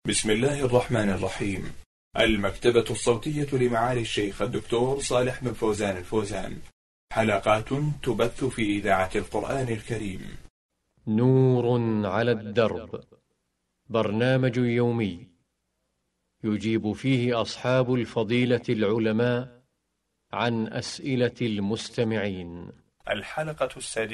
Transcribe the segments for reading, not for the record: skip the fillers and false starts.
بسم الله الرحمن الرحيم. المكتبة الصوتية لمعالي الشيخ الدكتور صالح بن فوزان الفوزان، حلقات تبث في إذاعة القرآن الكريم. نور على الدرب، برنامج يومي يجيب فيه أصحاب الفضيلة العلماء عن أسئلة المستمعين. الحلقة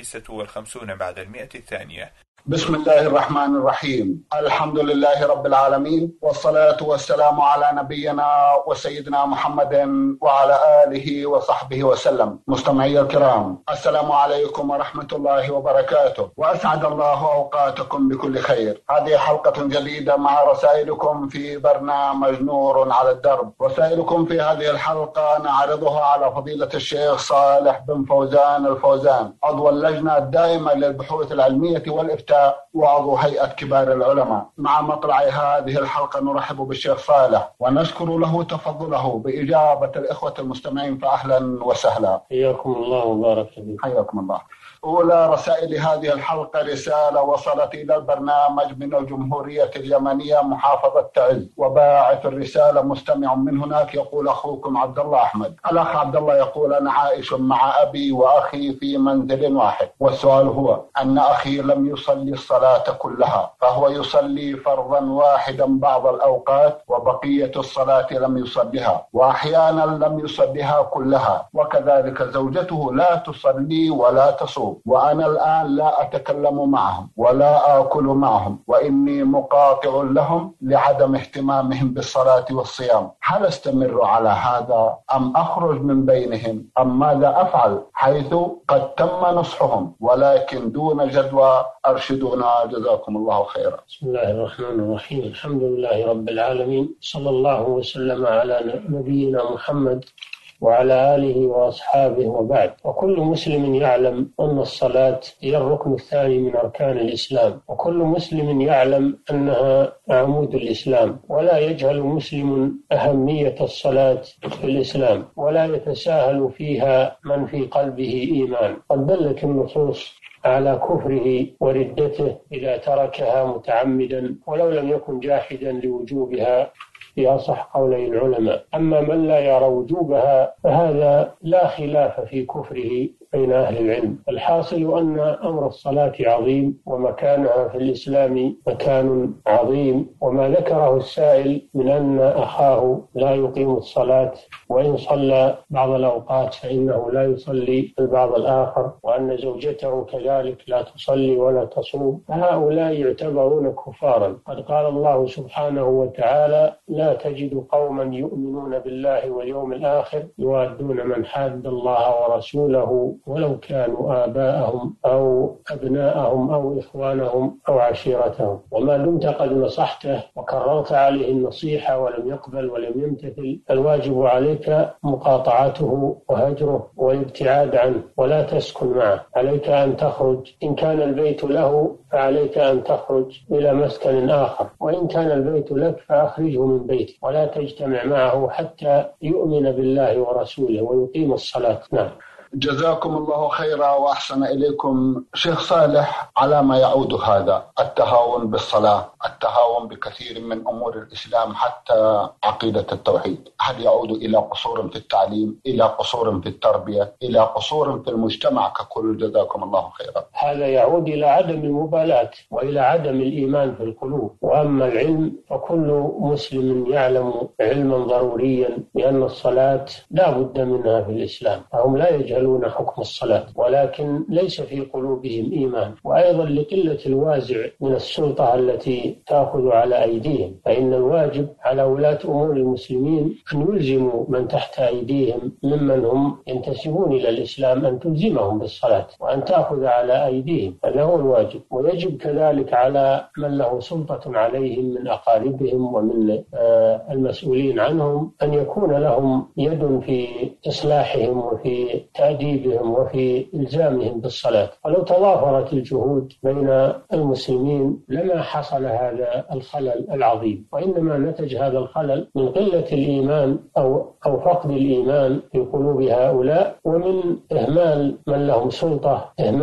56 بعد 100. بسم الله الرحمن الرحيم. الحمد لله رب العالمين، والصلاة والسلام على نبينا وسيدنا محمد وعلى آله وصحبه وسلم. مستمعي الكرام، السلام عليكم ورحمة الله وبركاته، وأسعد الله أوقاتكم بكل خير. هذه حلقة جديدة مع رسائلكم في برنامج نور على الدرب. رسائلكم في هذه الحلقة نعرضها على فضيلة الشيخ صالح بن فوزان الفوزان، عضو اللجنة الدائمة للبحوث العلمية والإفتاء وعضو هيئة كبار العلماء. مع مطلع هذه الحلقة نرحب بالشيخ صالح ونشكر له تفضله بإجابة الإخوة المستمعين، فأهلا وسهلا. حياكم الله وبارك فيكم. حياكم الله. أولى رسائل هذه الحلقة رسالة وصلت إلى البرنامج من الجمهورية اليمنية محافظة تعز، وباعث الرسالة مستمع من هناك يقول: أخوكم عبد الله أحمد. الأخ عبد الله يقول: أنا عائش مع أبي وأخي في منزل واحد، والسؤال هو أن أخي لم يصلي الصلاة كلها، فهو يصلي فرضا واحدا بعض الأوقات وبقية الصلاة لم يصليها، وأحيانا لم يصليها كلها، وكذلك زوجته لا تصلي ولا تصوم، وأنا الآن لا أتكلم معهم ولا آكل معهم، وإني مقاطع لهم لعدم اهتمامهم بالصلاة والصيام. هل استمر على هذا أم أخرج من بينهم أم ماذا أفعل، حيث قد تم نصحهم ولكن دون جدوى؟ أرشدونا جزاكم الله خيرا. بسم الله الرحمن الرحيم. الحمد لله رب العالمين، صلى الله وسلم على نبينا محمد وعلى آله وأصحابه، وبعد. وكل مسلم يعلم أن الصلاة هي الركن الثاني من أركان الإسلام، وكل مسلم يعلم أنها عمود الإسلام، ولا يجهل مسلم أهمية الصلاة في الإسلام، ولا يتساهل فيها من في قلبه إيمان. قد دلت النصوص على كفره وردته إذا تركها متعمدا ولو لم يكن جاحدا لوجوبها في أصح قولي العلماء. أما من لا يرى وجوبها فهذا لا خلاف في كفره بين أهل العلم. الحاصل أن أمر الصلاة عظيم، ومكانها في الإسلام مكان عظيم، وما ذكره السائل من أن أخاه لا يقيم الصلاة وإن صلى بعض الأوقات فإنه لا يصلي البعض الآخر، وأن زوجته كذلك لا تصلي ولا تصوم، فهؤلاء يعتبرون كفارا. قد قال الله سبحانه وتعالى: لا تجد قوما يؤمنون بالله واليوم الآخر يوادون من حاد الله ورسوله ولو كانوا آباءهم أو أبناءهم أو إخوانهم أو عشيرتهم. وما دمت قد نصحته وكررت عليه النصيحة ولم يقبل ولم يمتثل، الواجب عليك مقاطعته وهجره والابتعاد عنه، ولا تسكن معه. عليك أن تخرج، إن كان البيت له فعليك أن تخرج إلى مسكن آخر، وإن كان البيت لك فأخرجه من بيتك، ولا تجتمع معه حتى يؤمن بالله ورسوله ويقيم الصلاة. نعم. جزاكم الله خيرا وأحسن إليكم. شيخ صالح، على ما يعود هذا التهاون بالصلاة، التهاون بكثير من أمور الإسلام حتى عقيدة التوحيد؟ هل يعود إلى قصور في التعليم، إلى قصور في التربية، إلى قصور في المجتمع ككل؟ جزاكم الله خيرا. هذا يعود إلى عدم المبالاة وإلى عدم الإيمان في القلوب. وأما العلم فكل مسلم يعلم علما ضروريا بأن الصلاة لا بد منها في الإسلام، فهم لا يجهلون حكم الصلاة، ولكن ليس في قلوبهم إيمان. وأيضا لقلة الوازع من السلطة التي تأخذ على أيديهم، فإن الواجب على ولاة أمور المسلمين أن يلزموا من تحت أيديهم ممن هم ينتسبون إلى الإسلام، أن تلزمهم بالصلاة وأن تأخذ على أيديهم، هذا هو الواجب. ويجب كذلك على من له سلطة عليهم من أقاربهم ومن المسؤولين عنهم أن يكون لهم يد في إصلاحهم وفي تأديبهم وفي إلزامهم بالصلاة. ولو تضافرت الجهود بين المسلمين لما حصل هذا الخلل العظيم، وإنما نتج هذا الخلل من قلة الإيمان أو فقد الإيمان في قلوب هؤلاء، ومن إهمال من لهم سلطة، إهمال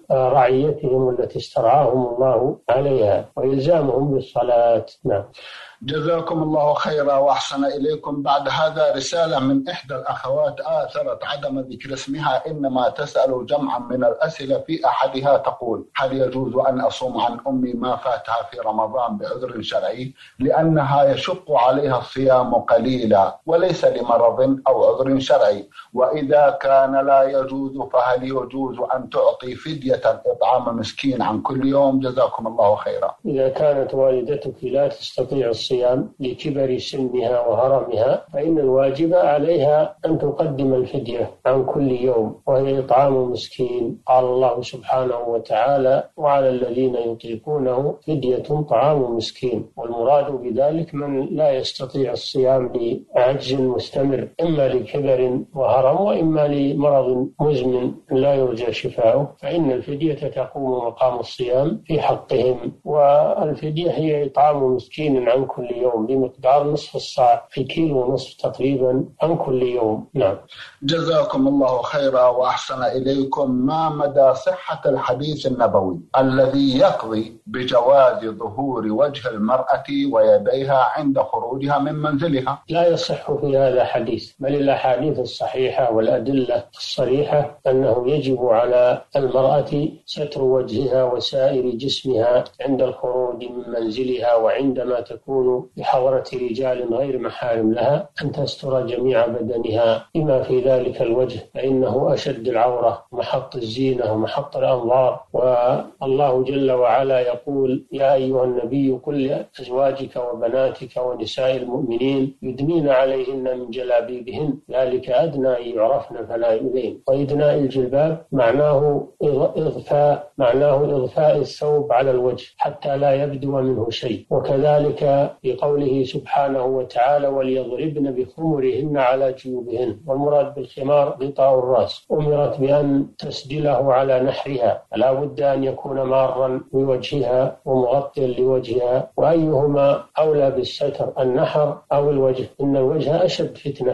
رعيتهم التي استرعاهم الله عليها، وإلزامهم بالصلاة. نعم. جزاكم الله خيرا وأحسن إليكم. بعد هذا رسالة من إحدى الأخوات آثرت عدم ذكر اسمها، إنما تسأل جمعا من الأسئلة. في أحدها تقول: هل يجوز أن أصوم عن أمي ما فاتها في رمضان بعذر شرعي، لأنها يشق عليها الصيام قليلا وليس لمرض أو عذر شرعي؟ وإذا كان لا يجوز فهل يجوز أن تعطي فدية إطعام مسكين عن كل يوم؟ جزاكم الله خيرا. إذا كانت والدتك لا تستطيع الصيام لكبر سنها وهرمها، فإن الواجب عليها أن تقدم الفدية عن كل يوم، وهي إطعام مسكين. قال الله سبحانه وتعالى: وعلى الذين يطيقونه فدية طعام مسكين. والمراد بذلك من لا يستطيع الصيام لعجز مستمر، إما لكبر وهرم وإما لمرض مزمن لا يرجى شفاؤه، فإن الفدية تقوم مقام الصيام في حقهم. والفدية هي إطعام مسكين عن كل يوم بمقدار نصف الصاع، في كيلو ونصف تقريبا عن كل يوم. نعم. جزاكم الله خيرا وأحسن إليكم. ما مدى صحة الحديث النبوي الذي يقضي بجواز ظهور وجه المرأة ويديها عند خروجها من منزلها؟ لا يصح في هذا حديث، بل الأحاديث الصحيحة والأدلة الصريحة أنه يجب على المرأة ستر وجهها وسائر جسمها عند الخروج من منزلها، وعندما تكون بحضرة رجال غير محارم لها أن تستر جميع بدنها بما في ذلك الوجه، فإنه أشد العورة، محط الزينة ومحط الأنظار. والله جل وعلا يقول: يا أيها النبي قل لأزواجك وبناتك ونساء المؤمنين يدنين عليهن من جلابيبهن ذلك أدنى أن يعرفن فلا يؤذين. وإدناء الجلباب معناه إضفاء الثوب على الوجه حتى لا يبدو منه شيء. وكذلك في قوله سبحانه وتعالى: وليضربن بخمرهن على جيوبهن. والمراد بالخمار غطاء الرأس، أمرت بأن تسدله على نحرها، فلا بد أن يكون مارا بوجهها ومغطيا لوجهها، وأيهما أولى بالستر، النحر أو الوجه؟ إن الوجه أشد فتنة.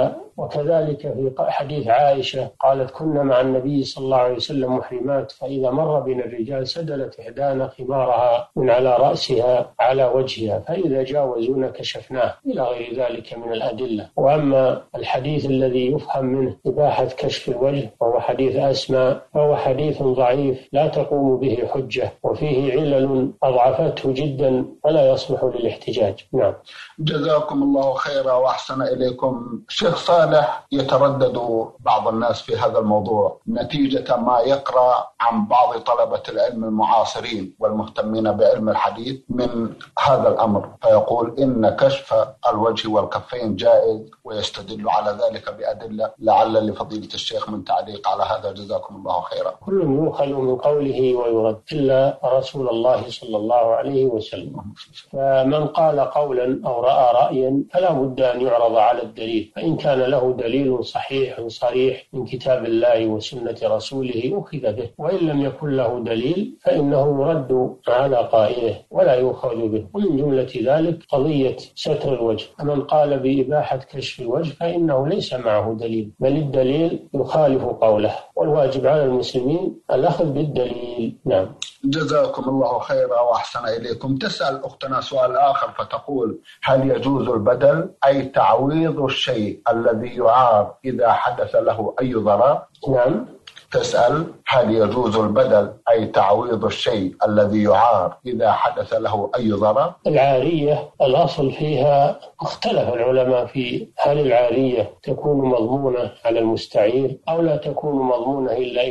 وكذلك في حديث عائشة قالت: كنا مع النبي صلى الله عليه وسلم محرمات، فإذا مر بنا الرجال سدلت إحدانا خمارها من على رأسها على وجهها، فإذا جاوزونا كشفناه، إلى غير ذلك من الأدلة. وأما الحديث الذي يفهم منه إباحة كشف الوجه وهو حديث أسماء، فهو حديث ضعيف لا تقوم به حجة، وفيه علل أضعفته جدا ولا يصلح للاحتجاج. نعم. جزاكم الله خيرا وأحسن إليكم. شيخ صالح، يتردد بعض الناس في هذا الموضوع نتيجة ما يقرأ عن بعض طلبة العلم المعاصرين والمهتمين بعلم الحديث من هذا الأمر، فيقول إن كشف الوجه والكفين جائز، ويستدل على ذلك بأدلة. لعل لفضيلة الشيخ من تعليق على هذا. جزاكم الله خيرا. كل يؤخذ من قوله ويرد إلا رسول الله صلى الله عليه وسلم. فمن قال قولا أو رأى رأيا فلا بد أن يعرض على الدليل، فإن كان له دليل صحيح صريح من كتاب الله وسنة رسوله أخذ به، وإن لم يكن له دليل فإنه يرد على قائله ولا يؤخذ به. ومن جملة ذلك قضية ستر الوجه. من قال بإباحة كشف الوجه فإنه ليس معه دليل، بل الدليل يخالف قوله، والواجب على المسلمين الأخذ بالدليل. نعم. جزاكم الله خيرا وأحسن إليكم. تسأل أختنا سؤال آخر فتقول: هل يجوز البدل، أي تعويض الشيء الذي يعار إذا حدث له أي ضرر؟ نعم. تسأل: هل يجوز البدل، أي تعويض الشيء الذي يعار إذا حدث له أي ضرر؟ العارية الأصل فيها اختلف العلماء في هل العارية تكون مضمونة على المستعير أو لا تكون مضمونة إلا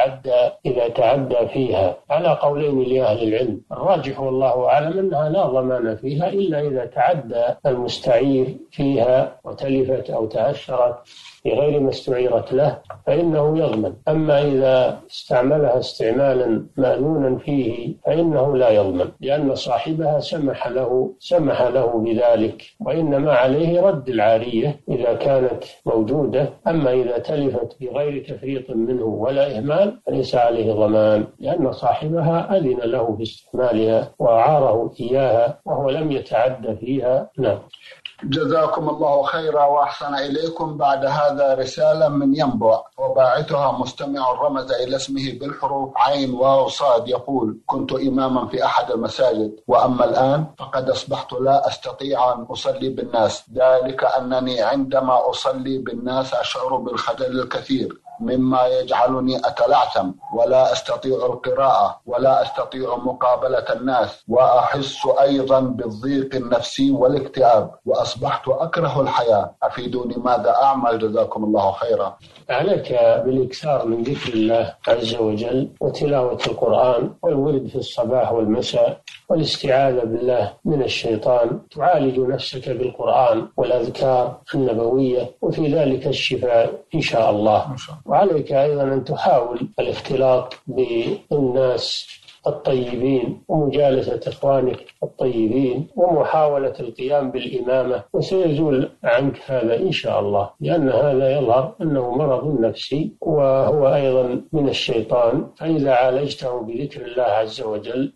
إذا تعدى فيها، على قولين لأهل العلم. الراجح والله أعلم أنها لا ضمان فيها إلا إذا تعدى المستعير فيها وتلفت أو تأثرت بغير ما استعيرت له فإنه يضمن. أما إذا استعملها استعمالا مأذونا فيه فإنه لا يضمن، لأن صاحبها سمح له بذلك، وإنما عليه رد العارية إذا كانت موجودة. أما إذا تلفت بغير تفريط منه ولا إهمال فليس عليه ضمان، لأن صاحبها أذن له باستعمالها وأعاره إياها وهو لم يتعد فيها. نعم. جزاكم الله خيرا وأحسن إليكم. بعد هذا رسالة من ينبع وباعثها مستمع رمز إلى اسمه بالحروف عين واو صاد، يقول: كنت إماما في أحد المساجد، وأما الآن فقد أصبحت لا أستطيع أن أصلي بالناس، ذلك أنني عندما أصلي بالناس أشعر بالخجل الكثير مما يجعلني أتلعثم ولا أستطيع القراءة ولا أستطيع مقابلة الناس، وأحس أيضا بالضيق النفسي والاكتئاب، وأصبحت أكره الحياة. أفيدوني ماذا أعمل؟ جزاكم الله خيرا. عليك بالإكثار من ذكر الله عز وجل وتلاوة القرآن والورد في الصباح والمساء والاستعاذة بالله من الشيطان. تعالج نفسك بالقرآن والأذكار النبوية، وفي ذلك الشفاء إن شاء الله. وعليك أيضا أن تحاول الاختلاط بالناس الطيبين ومجالسة إخوانك الطيبين ومحاولة القيام بالإمامة، وسيزول عنك هذا إن شاء الله، لأن هذا يظهر أنه مرض نفسي وهو أيضا من الشيطان. فإذا عالجته بذكر الله عز وجل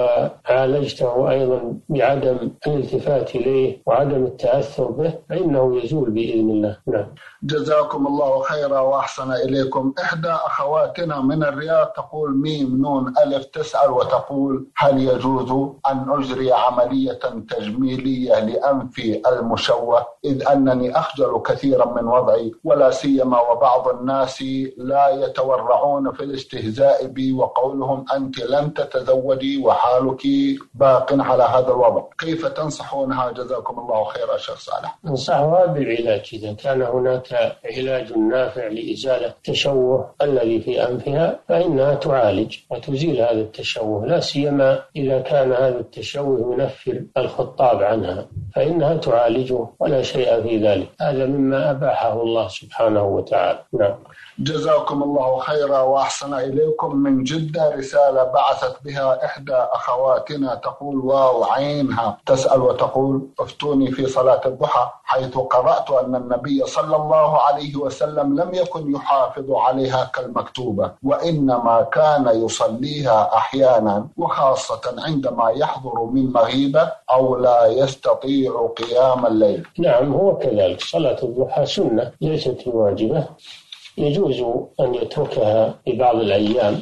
وعالجته أيضا بعدم الالتفات إليه وعدم التأثر به فإنه يزول بإذن الله. نعم. جزاكم الله خيرا وأحسن إليكم. إحدى أخواتنا من الرياض تقول ميم نون ألف تسأل وتقول: هل يجوز أن أجري عملية تجميلية لأنفي المشوه، إذ أنني أخجل كثيرا من وضعي، ولا سيما وبعض الناس لا يتورعون في الاستهزاء بي وقولهم أنت لن تتزوجي وحالك باق على هذا الوضع، كيف تنصحونها؟ جزاكم الله خيرا شيخ صالح. ننصحها بالعلاج إذا كان هناك علاج نافع لإزالة التشوه الذي في أنفها فإنها تعالج وتزيل هذا التشوه، لا سيما إذا كان هذا التشوه ينفر الخطاب عنها فإنها تعالجه ولا شيء في ذلك. هذا مما أباحه الله سبحانه وتعالى. نعم. جزاكم الله خيرا وأحسن إليكم. من جدة رسالة بعثت بها إحدى أخواتنا تقول واو عينها تسأل وتقول: افتوني في صلاة الضحى، حيث قرأت أن النبي صلى الله عليه وسلم لم يكن يحافظ عليها كالمكتوبة، وإنما كان يصليها أحيانا وخاصة عندما يحضر من مغيبة أو لا يستطيع قيام الليل. نعم، هو كذلك. صلاة الضحى سنة ليست واجبة، يجوز أن يتركها في بعض الأيام،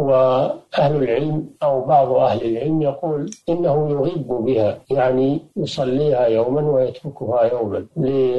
وأهل العلم أو بعض أهل العلم يقول إنه يغيب بها، يعني يصليها يوما ويتركها يوما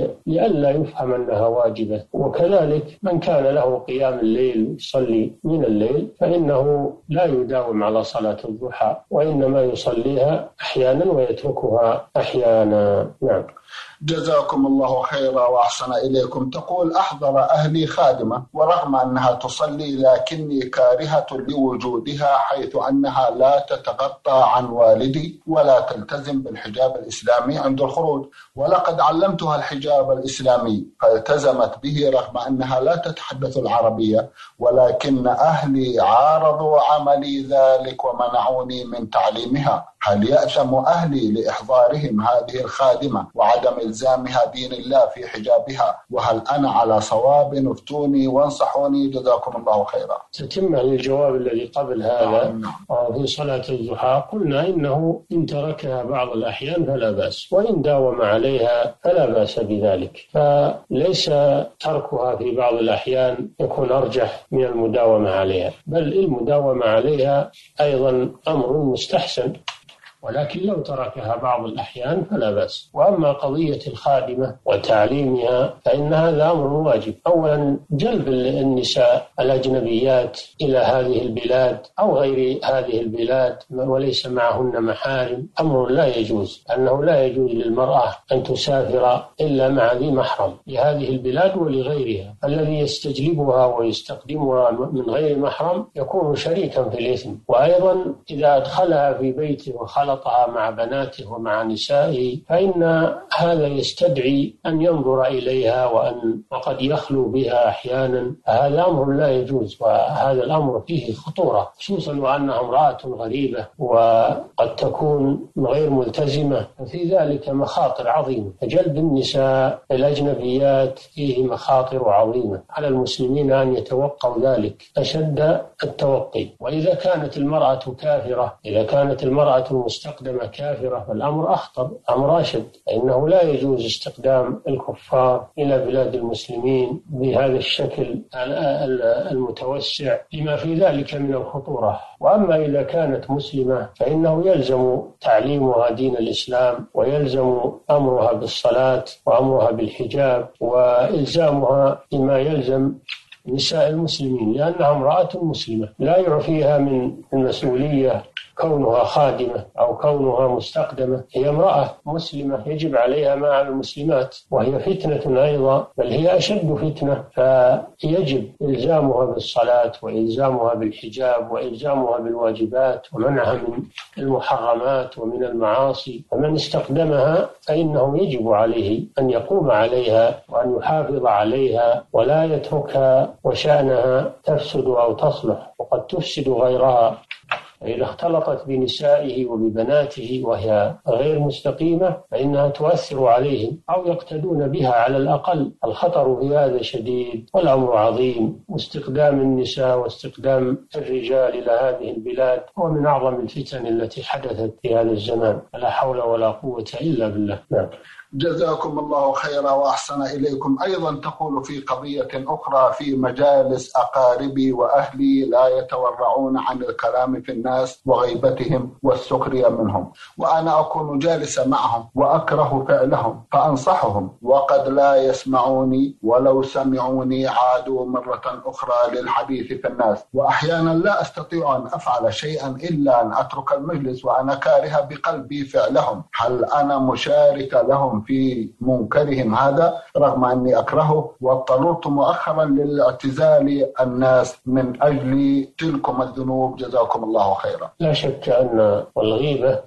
لئلا يفهم أنها واجبة. وكذلك من كان له قيام الليل يصلي من الليل فإنه لا يداوم على صلاة الضحى، وإنما يصليها أحيانا ويتركها أحيانا. نعم. جزاكم الله خيرا وأحسن إليكم. تقول: أحضر أهلي خادمة ورغم أنها تصلي لكني كارهة لوجودها، حيث أنها لا تتغطى عن والدي ولا تلتزم بالحجاب الإسلامي عند الخروج، ولقد علمتها الحجاب الإسلامي فالتزمت به رغم أنها لا تتحدث العربية، ولكن أهلي عارضوا عملي ذلك ومنعوني من تعليمها. هل يأثم أهلي لإحضارهم هذه الخادمة وعدم إلزامها دين الله في حجابها؟ وهل أنا على صواب؟ افتوني وانصحوني جزاكم الله خيرا. تتمة للجواب الذي قبل هذا. في صلاة الضحى قلنا إنه إن تركها بعض الأحيان فلا بأس، وإن داوم عليها فلا بأس بذلك، فليس تركها في بعض الأحيان يكون أرجح من المداومة عليها، بل المداومة عليها أيضا أمر مستحسن، ولكن لو تركها بعض الأحيان فلا بأس. وأما قضية الخادمة وتعليمها فإن هذا أمر واجب. أولا جلب النساء الأجنبيات إلى هذه البلاد أو غير هذه البلاد وليس معهن محارم أمر لا يجوز، أنه لا يجوز للمرأة أن تسافر إلا مع ذي محرم لهذه البلاد ولغيرها. الذي يستجلبها ويستقدمها من غير محرم يكون شريكا في الإثم. وأيضا إذا أدخلها في بيته وخلطها مع بناته ومع نسائه فإن هذا يستدعي أن ينظر إليها وقد يخلو بها أحيانا، هذا أمر لا يجوز، وهذا الأمر فيه خطورة، خصوصا وأنها امرأة غريبة وقد تكون غير ملتزمة، ففي ذلك مخاطر عظيمة. فجلب النساء الأجنبيات فيه مخاطر عظيمة، على المسلمين أن يتوقوا ذلك أشد التوقي. وإذا كانت المرأة كافرة، إذا كانت المرأة مستقدمة كافرة فالأمر أخطر، أمر أشد، فإنه لا يجوز استقدام الكفار إلى بلاد المسلمين بهذا الشكل المتوسع لما في ذلك من الخطورة. وأما إذا كانت مسلمة فإنه يلزم تعليمها دين الإسلام، ويلزم أمرها بالصلاة وأمرها بالحجاب، وإلزامها بما يلزم نساء المسلمين، لأنها امرأة مسلمة لا يعفيها من المسؤولية كونها خادمة أو كونها مستقدمة. هي امرأة مسلمة يجب عليها مع المسلمات، وهي فتنة أيضا، بل هي أشد فتنة، فيجب إلزامها بالصلاة وإلزامها بالحجاب وإلزامها بالواجبات ومنعها من المحرمات ومن المعاصي. فمن استقدمها فإنه يجب عليه أن يقوم عليها وأن يحافظ عليها ولا يتركها وشأنها تفسد أو تصلح وقد تفسد غيرها. إذا اختلطت بنسائه وببناته وهي غير مستقيمة فإنها تؤثر عليهم أو يقتدون بها على الأقل. الخطر في هذا شديد والأمر عظيم. واستقدام النساء واستقدام الرجال إلى هذه البلاد هو من أعظم الفتن التي حدثت في هذا الزمان، لا حول ولا قوة إلا بالله. نعم. جزاكم الله خيرا وأحسن إليكم. أيضا تقول في قضية أخرى: في مجالس أقاربي وأهلي لا يتورعون عن الكلام في الناس وغيبتهم والسخرية منهم، وأنا أكون جالسا معهم وأكره فعلهم فأنصحهم وقد لا يسمعوني، ولو سمعوني عادوا مرة أخرى للحديث في الناس، وأحيانا لا أستطيع أن أفعل شيئا إلا أن أترك المجلس وأنا كاره بقلبي فعلهم. هل أنا مشارك لهم في منكرهم هذا رغم أني أكرهه؟ واضطررت مؤخرا للاعتزال الناس من أجل تلكم الذنوب. جزاكم الله خيرا. لا شك أن الغيبة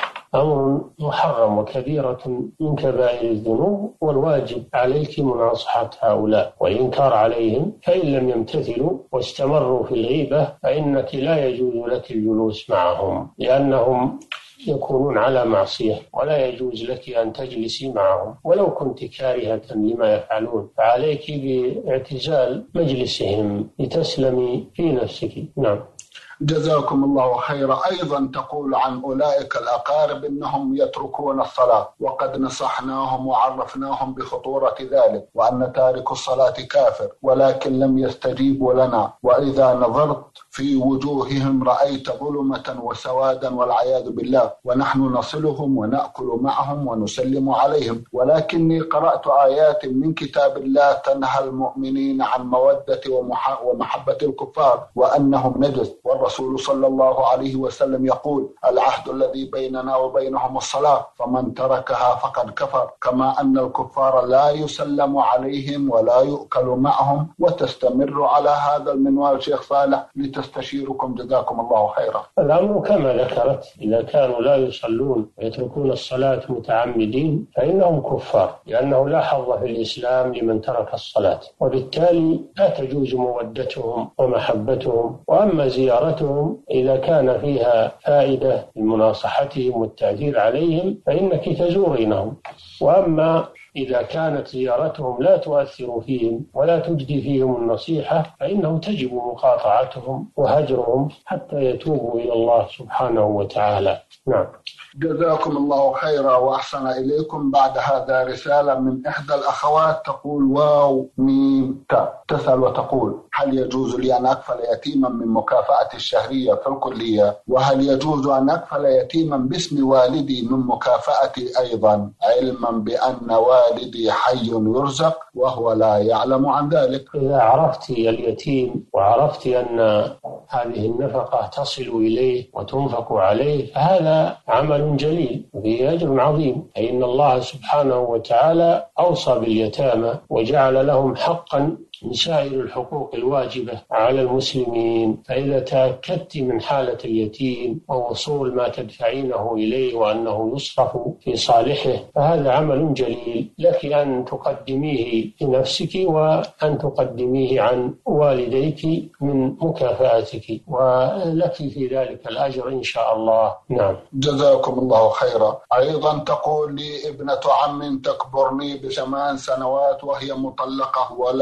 أمر محرم وكبيرة من كبائر الذنوب، والواجب عليك مناصحة هؤلاء والإنكار عليهم، فإن لم يمتثلوا واستمروا في الغيبة فإنك لا يجوز لك الجلوس معهم، لأنهم يكونون على معصية، ولا يجوز لك أن تجلسي معهم ولو كنت كارهة لما يفعلون، فعليك باعتزال مجلسهم لتسلمي في نفسك. نعم. جزاكم الله خيرا. أيضا تقول عن أولئك الأقارب إنهم يتركون الصلاة، وقد نصحناهم وعرفناهم بخطورة ذلك وأن تارك الصلاة كافر، ولكن لم يستجيبوا لنا، وإذا نظرت في وجوههم رأيت ظلمة وسوادا والعياذ بالله، ونحن نصلهم ونأكل معهم ونسلم عليهم، ولكني قرأت آيات من كتاب الله تنهى المؤمنين عن مودة ومحبة الكفار وأنهم نجس، والرسول صلى الله عليه وسلم يقول: العهد الذي بيننا وبينهم الصلاة، فمن تركها فقد كفر، كما أن الكفار لا يسلم عليهم ولا يؤكل معهم. وتستمر على هذا المنوال شيخ صالح لتستشيركم. جزاكم الله خيرا. الأمر كما ذكرت، إذا كانوا لا يصلون ويتركون الصلاة متعمدين فإنهم كفار، لأنه لا حظ في الإسلام لمن ترك الصلاة، وبالتالي لا تجوز مودتهم ومحبتهم. وأما زيارتهم إذا كان فيها فائدة لمناصحتهم والتأثير عليهم فإنك تزورينهم، وأما إذا كانت زيارتهم لا تؤثر فيهم ولا تجدي فيهم النصيحة فإنه تجب مقاطعتهم وهجرهم حتى يتوبوا إلى الله سبحانه وتعالى. نعم. جزاكم الله خيرا وأحسن إليكم. بعد هذا رسالة من إحدى الأخوات تقول: واو ميم تاء، تسأل وتقول: هل يجوز لي أن أكفل يتيما من مكافأة الشهرية في الكلية؟ وهل يجوز أن أكفل يتيما باسم والدي من مكافأتي أيضا، علما بأن والدي حي يرزق وهو لا يعلم عن ذلك؟ إذا عرفت اليتيم وعرفت أن هذه النفقة تصل إليه وتنفق عليه فهذا عمل جليل وفيه أجر عظيم، فإن الله سبحانه وتعالى أوصى باليتامى وجعل لهم حقا من سائر الحقوق الواجبة على المسلمين. فإذا تأكدت من حالة اليتيم ووصول ما تدفعينه إليه وأنه يصرف في صالحه فهذا عمل جليل، لك أن تقدميه لنفسك وأن تقدميه عن والديك من مكافأتك، ولك في ذلك الأجر إن شاء الله. نعم. جزاكم الله خيرا. أيضا تقول لي ابنة عم تكبرني ب8 سنوات وهي مطلقة ولا تصلي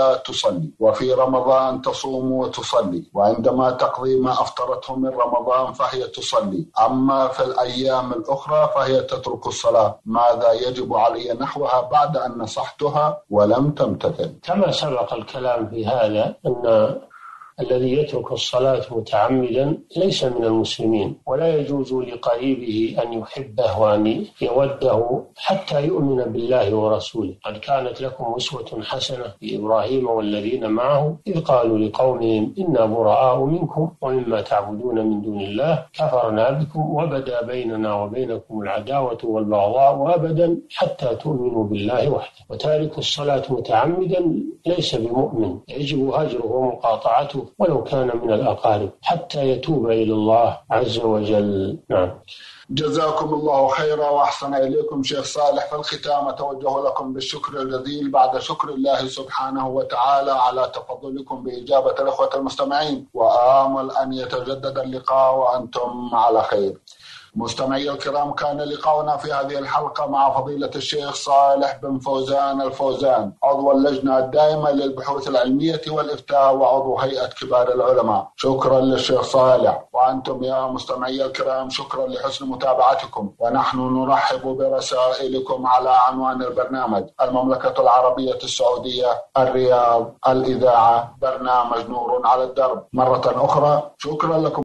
تصلي، وفي رمضان تصوم وتصلي، وعندما تقضي ما أفطرته من رمضان فهي تصلي، أما في الأيام الأخرى فهي تترك الصلاة. ماذا يجب علي نحوها بعد أن نصحتها ولم تمتثل؟ كما سبق الكلام في هذا أن الذي يترك الصلاة متعمدا ليس من المسلمين، ولا يجوز لقريبه أن يحبه وأن يوده حتى يؤمن بالله ورسوله. قد كانت لكم أسوة حسنة في إبراهيم والذين معه إذ قالوا لقومهم إنا براء منكم ومما تعبدون من دون الله كفرنا بكم وبدا بيننا وبينكم العداوة والبغضاء أبدا حتى تؤمنوا بالله وحده. وتارك الصلاة متعمدا ليس بمؤمن، يجب هجره ومقاطعته ولو كان من الأقارب حتى يتوب إلى الله عز وجل. نعم. جزاكم الله خيرا وأحسن إليكم شيخ صالح. في الختام أتوجه لكم بالشكر الجزيل بعد شكر الله سبحانه وتعالى على تفضلكم بإجابة الأخوة المستمعين، وآمل أن يتجدد اللقاء وأنتم على خير. مستمعي الكرام، كان لقاؤنا في هذه الحلقة مع فضيلة الشيخ صالح بن فوزان الفوزان، عضو اللجنة الدائمة للبحوث العلمية والإفتاء وعضو هيئة كبار العلماء. شكرا للشيخ صالح. وأنتم يا مستمعي الكرام شكرا لحسن متابعتكم، ونحن نرحب برسائلكم على عنوان البرنامج: المملكة العربية السعودية، الرياض، الإذاعة، برنامج نور على الدرب. مرة أخرى شكرا لكم.